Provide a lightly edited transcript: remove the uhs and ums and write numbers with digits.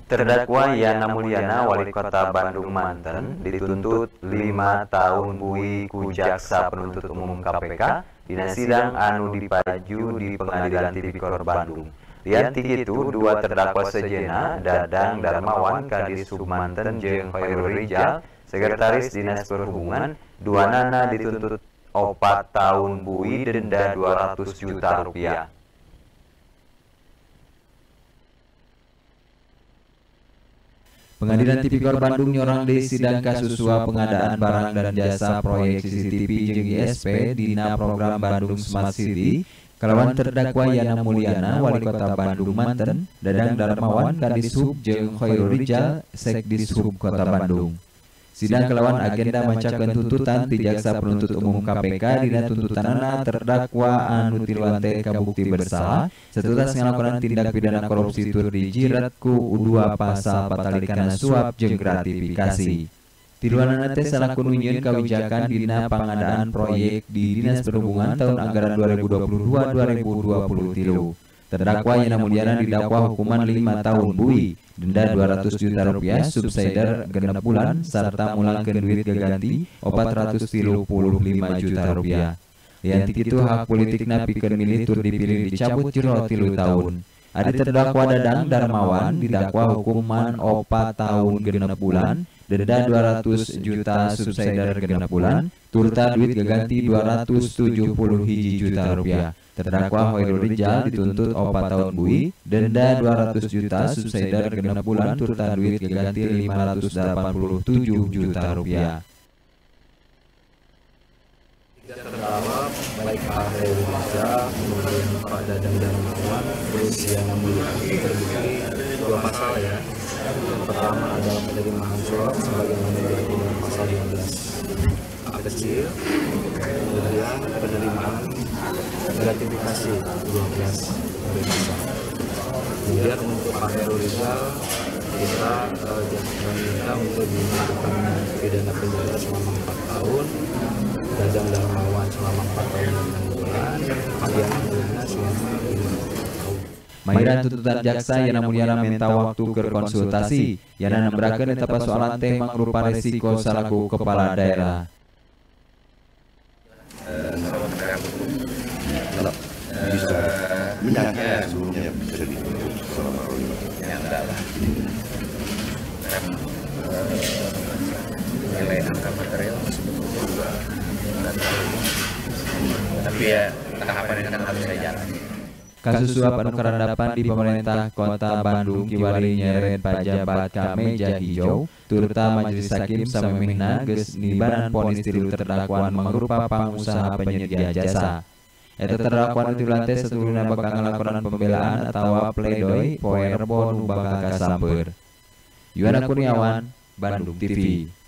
Terdakwa Yana Mulyana, Wali Kota Bandung Banten, dituntut 5 tahun bui ku jaksa penuntut umum KPK dina sidang anu dipaju di Pengadilan Tipikor Bandung. Lian ti kitu, dua terdakwa sejenna, Dadang Darmawan, Kadis Sub Banten, jeung Khairul Rijal, Sekretaris Dinas Perhubungan, duanana dituntut 4 tahun bui denda 200 juta rupiah. Pengadilan Tipikor Bandung nyorang di sidang kasus suap pengadaan barang dan jasa proyek CCTV jeung ISP dina program Bandung Smart City kalawan terdakwa Yana Mulyana, Wali Kota Bandung Banten, Dadang Darmawan, Kadis Sub jeung Khairul Rijal, Sekdis Sub Kota Bandung. Sidang kalawan agenda macakeun tuntutan ti jaksa penuntut umum KPK dina tuntutanana terdakwa anu tiluan teh kabukti bersalah satutas ngalakonan tindak pidana korupsi tur dijirat ku U2 pasal patalikana suap jeung gratifikasi. Tiluanana teh salaku nunjieun kawijakan dina pangadaan proyek di Dinas Perhubungan tahun anggaran 2022-2023. Terdakwa Yana Mulyana didakwa hukuman 5 tahun bui, denda 200 juta rupiah, subsidiar 6 bulan, serta mulangkeun duit gaganti 435 juta rupiah. Lian ti kitu hak politikna pikeun milih tur dipilih dicabut jero 3 tahun. Adi terdakwa Dadang Darmawan didakwa hukuman 4 tahun 6 bulan, denda 200 juta subsidiar 6 bulan, turta duit gaganti 271 juta rupiah. Terdakwa Khairul Rijal dituntut 4 tahun bui, denda 200 juta subsidiar 6 bulan, turta duit gaganti 587 juta rupiah. Tiga terdakwa baik Pak Khairul Rijal, kemudian Pak Dadang Darmawan, terus Yana Mulyana terbukti 2 pasal ya. Yang pertama adalah penerimaan suap sebagaimana diatur dalam pasal 12 A kecil, kemudian penerimaan gratifikasi 12 pasal. Kemudian untuk Pak Khairul Rijal kita meminta untuk dilakukan pidana penjara selama 4 tahun, Dadang Darmawan selama 4 tahun dan 6 bulan, Pak Yana Mulyana selama 5 tahun. Mairan tuntutan jaksa Yana Mulyana minta waktu ke konsultasi. Yana nembrakeun eta persoalan teh mangrupa resiko salaku kepala daerah. Kalau bisa minatnya sebelumnya bisa dituntut selama 5 tahun. Ya enggak lah. Nilai angka material sebetulnya juga enggak terlalu. Tapi ya tahapan yang harus saya jalani. Kasus suap anu karandapan di pemerintah Kota Bandung kiwari nyeret pajabat ka meja hijau, turta majelis hakim samemehna geus nibaran ponis tilu terdakwa mangrupa pangusaha penyedia jasa. Eta terdakwa nu tiluan teh satulurna bakal ngalakonan pembelaan atawa pledoi poe Rebo nu bakal kasampeur. Yuana Kurniawan, Bandung TV.